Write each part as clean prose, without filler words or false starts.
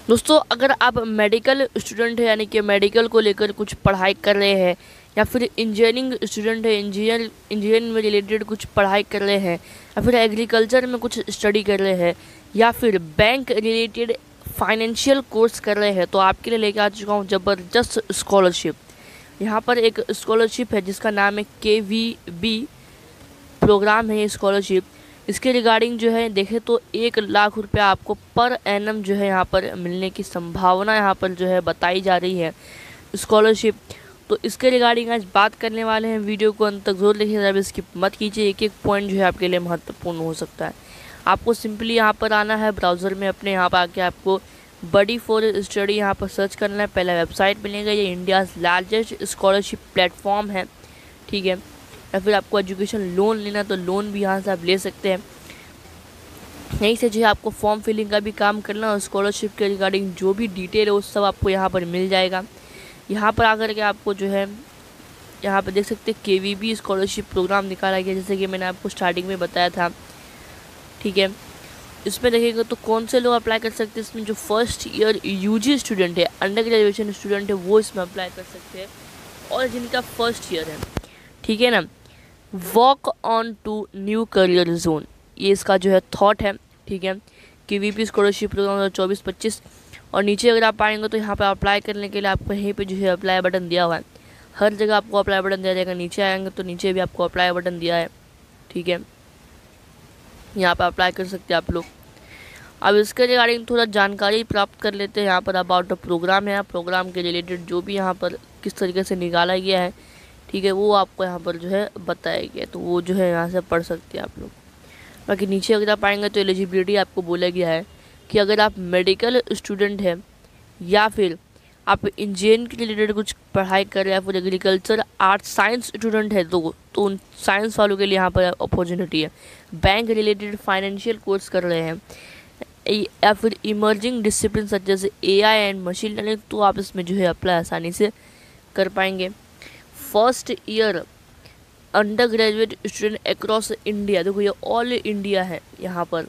दोस्तों, अगर आप मेडिकल स्टूडेंट है यानी कि मेडिकल को लेकर कुछ पढ़ाई कर रहे हैं, या फिर इंजीनियरिंग स्टूडेंट है, इंजीनियरिंग में रिलेटेड कुछ पढ़ाई कर रहे हैं, या फिर एग्रीकल्चर में कुछ स्टडी कर रहे हैं, या फिर बैंक रिलेटेड फाइनेंशियल कोर्स कर रहे हैं, तो आपके लिए लेके आ चुका हूँ ज़बरदस्त स्कॉलरशिप। यहाँ पर एक स्कॉलरशिप है जिसका नाम है KVB प्रोग्राम है ये स्कॉलरशिप। इसके रिगार्डिंग जो है देखें तो 1 लाख रुपया आपको पर एनम जो है यहाँ पर मिलने की संभावना यहाँ पर जो है बताई जा रही है स्कॉलरशिप। तो इसके रिगार्डिंग आज बात करने वाले हैं। वीडियो को अंत तक जरूर देखिए, जब स्किप मत कीजिए। एक एक पॉइंट जो है आपके लिए महत्वपूर्ण हो सकता है। आपको सिंपली यहाँ पर आना है ब्राउज़र में अपने, यहाँ पर आके आपको बडी फॉर स्टडी यहाँ पर सर्च करना है। पहला वेबसाइट मिलेगा, ये इंडियाज़ लार्जेस्ट स्कॉलरशिप प्लेटफॉर्म है, ठीक है। या फिर आपको एजुकेशन लोन लेना तो लोन भी यहाँ से आप ले सकते हैं। यहीं से जो है आपको फॉर्म फिलिंग का भी काम करना और स्कॉलरशिप के रिगार्डिंग जो भी डिटेल है वो सब आपको यहाँ पर मिल जाएगा। यहाँ पर आकर के आपको जो है यहाँ पर देख सकते हैं KVB स्कॉलरशिप प्रोग्राम निकाला गया, जैसे कि मैंने आपको स्टार्टिंग में बताया था, ठीक है। इसमें देखिएगा तो कौन से लोग अप्लाई कर सकते हैं। इसमें जो फर्स्ट ईयर UG स्टूडेंट है, अंडर ग्रेजुएशन स्टूडेंट है, वो इसमें अप्लाई कर सकते हैं, और जिनका फर्स्ट ईयर है, ठीक है ना। Walk on to new career zone, ये इसका जो है थॉट है, ठीक है। KVB scholarship program 2024-25। और नीचे अगर आप आएंगे तो यहाँ पर अप्लाई करने के लिए आपको यहीं पे जो है अप्लाई बटन दिया हुआ है। हर जगह आपको अप्लाई बटन दिया जाएगा। नीचे आएंगे तो नीचे भी आपको अप्लाई बटन दिया है, ठीक है। यहाँ पर अप्लाई कर सकते हैं आप लोग। अब इसके रिगार्डिंग थोड़ा जानकारी प्राप्त कर लेते हैं। यहाँ पर अबाउट द प्रोग्राम है, प्रोग्राम के रिलेटेड जो भी यहाँ पर किस तरीके से निकाला गया है, ठीक है, वो आपको यहाँ पर जो है बताया गया, तो वो जो है यहाँ से पढ़ सकते हैं आप लोग। बाकी नीचे अगर आप आएंगे तो एलिजिबिलिटी आपको बोला गया है कि अगर आप मेडिकल स्टूडेंट हैं, या फिर आप इंजीनियरिंग के रिलेटेड कुछ पढ़ाई कर रहे हैं, या फिर एग्रीकल्चर आर्ट्स साइंस स्टूडेंट है तो उन साइंस वालों के लिए यहाँ पर अपॉर्चुनिटी है। बैंक रिलेटेड फाइनेंशियल कोर्स कर रहे हैं, या फिर इमर्जिंग डिसिप्लिन सच जैसे AI एंड मशीन लर्निंग, तो आप इसमें जो है अप्लाई आसानी से कर पाएंगे। First year under graduate student across India, देखो ये ऑल इंडिया है, यहाँ पर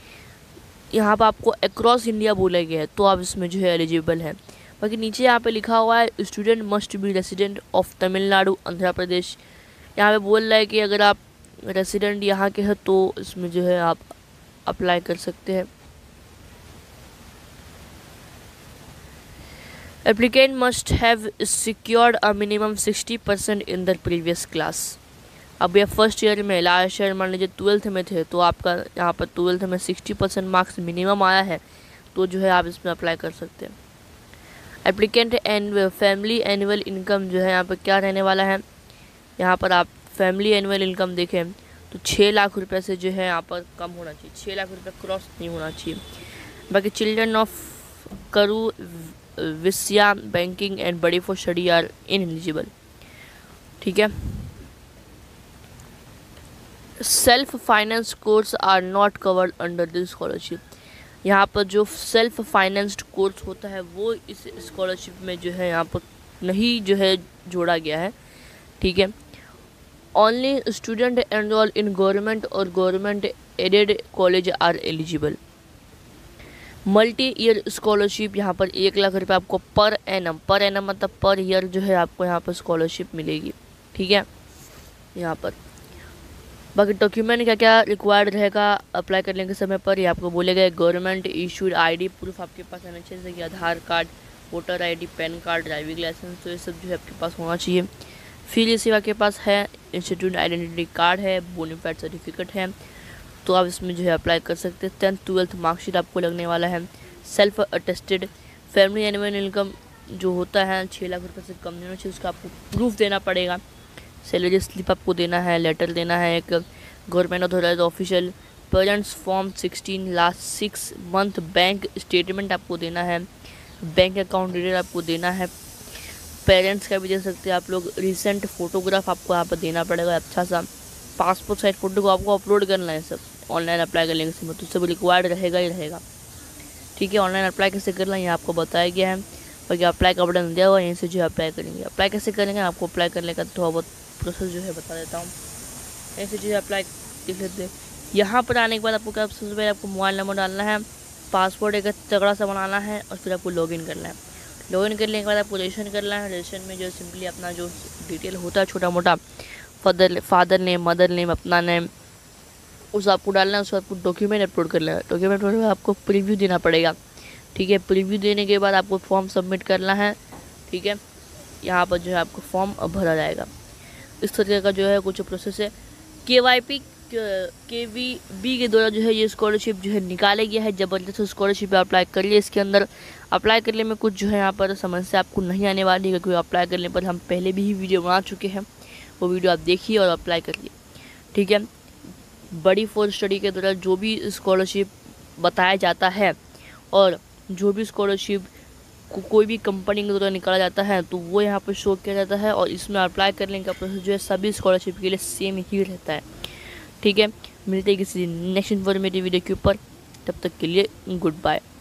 आपको अक्रॉस इंडिया बोला गया है, तो आप इसमें जो है एलिजिबल है। बाकी नीचे यहाँ पे लिखा हुआ है student must be resident of Tamil Nadu Andhra Pradesh. यहाँ पे बोल रहा है कि अगर आप रेसिडेंट यहाँ के हैं तो इसमें जो है आप अप्लाई कर सकते हैं। Applicant must have secured a minimum 60% in the previous class. अब ये फर्स्ट ईयर में, लास्ट ईयर मान लीजिए 12th में थे, तो आपका यहाँ पर 12th में 60% मार्क्स मिनिमम आया है, तो जो है आप इसमें अप्लाई कर सकते हैं। Applicant and family annual income जो है यहाँ पर क्या रहने वाला है, यहाँ पर आप फैमिली एनुअल इनकम देखें तो 6 लाख रुपये से जो है यहाँ पर कम होना चाहिए, 6 लाख रुपये क्रॉस नहीं होना चाहिए। बाकी children of Karur Vysya banking and बड़ी फॉर स्टडी आर इनएलिजिबल, ठीक है। Self finance course are not covered under this scholarship. यहाँ पर जो सेल्फ फाइनेंस्ड कोर्स होता है वो इस स्कॉलरशिप में जो है यहाँ पर नहीं जो है जोड़ा गया है, ठीक है। Only student enrol in government और government aided college are eligible. Multi year scholarship, यहाँ पर 1 लाख रुपये आपको पर एनम मतलब पर ईयर जो है आपको यहाँ पर स्कॉलरशिप मिलेगी, ठीक है। यहाँ पर बाकी डॉक्यूमेंट क्या क्या रिक्वायर्ड रहेगा अप्लाई करने के समय पर, ये आपको बोलेगा। गवर्नमेंट इशूड ID प्रूफ आपके पास आना चाहिए, जैसे कि Aadhaar card, voter ID, PAN card, driving licence, तो ये सब जो है आपके पास होना चाहिए। फिर इसी आपके पास है इंस्टीट्यूट आइडेंटिटी कार्ड है, बोनाफाइड सर्टिफिकेट है, तो आप इसमें जो है अप्लाई कर सकते हैं। 10th 12th मार्कशीट आपको लगने वाला है। Self attested family annual income जो होता है 6 लाख रुपये से कम नहीं होना चाहिए, उसका आपको प्रूफ देना पड़ेगा। सैलरी स्लिप आपको देना है, लेटर देना है, एक government authorise official parents form 16 last 6 month bank statement आपको देना है, बैंक अकाउंट डिटेल आपको देना है, पेरेंट्स का भी दे सकते हैं आप लोग। रिसेंट फोटोग्राफ आपको यहाँ पर देना पड़ेगा, अच्छा सा पासपोर्ट साइज फोटो को आपको अपलोड करना है। सब ऑनलाइन अप्लाई करने के समय तो सब रिक्वायर्ड रहेगा ही रहेगा, ठीक है। ऑनलाइन अप्लाई कैसे करना है ये आपको बताया गया है। बाकी अप्लाई का बटन दिया हुआ है, यहीं से जो है अप्लाई करेंगे। अप्लाई कैसे करेंगे आपको अप्लाई करने का थोड़ा बहुत प्रोसेस जो है बता देता हूँ। ऐसी चीज़ अप्लाई देख लेते हैं। यहाँ पर आने के बाद आपको क्या सबसे पहले आपको मोबाइल नंबर डालना है, पासवर्ड एक तगड़ा सा बनाना है और फिर आपको लॉगिन करना है। लॉगिन करने के बाद आपको रजिस्ट्रेशन करना है। रजिस्ट्रेशन में जो सिंपली अपना जो डिटेल होता है छोटा मोटा, फादर नेम, मदर नेम, अपना नेम, उस आपको डालना है। उसके बाद आपको डॉक्यूमेंट अपलोड करना है। डॉक्यूमेंट अपलोड में आपको प्रीव्यू देना पड़ेगा, ठीक है। प्रीव्यू देने के बाद आपको फॉर्म सबमिट करना है, ठीक है। यहाँ पर जो है आपको फॉर्म भरा जाएगा। इस तरीके का जो है कुछ प्रोसेस है। KVB के द्वारा जो है ये स्कॉलरशिप जो है निकाला गया है। ज़बरदस्त स्कॉलरशिप अप्लाई करिए। इसके अंदर अप्लाई करने में कुछ जो है यहाँ पर समस्या आपको नहीं आने वाली है, क्योंकि अप्लाई करने पर हम पहले भी ही वीडियो बना चुके हैं। वो वीडियो आप देखिए और अप्लाई करिए, ठीक है। बड़ी फोर्स स्टडी के द्वारा जो भी स्कॉलरशिप बताया जाता है और जो भी स्कॉलरशिप कोई भी कंपनी के द्वारा निकाला जाता है तो वो यहाँ पर शो किया जाता है। और इसमें अप्लाई करने का प्रोसेस जो है सभी स्कॉलरशिप के लिए सेम ही रहता है, ठीक है। मिलते हैं किसी नेक्स्ट इन्फॉर्मेटिव वीडियो के ऊपर, तब तक के लिए गुड बाय।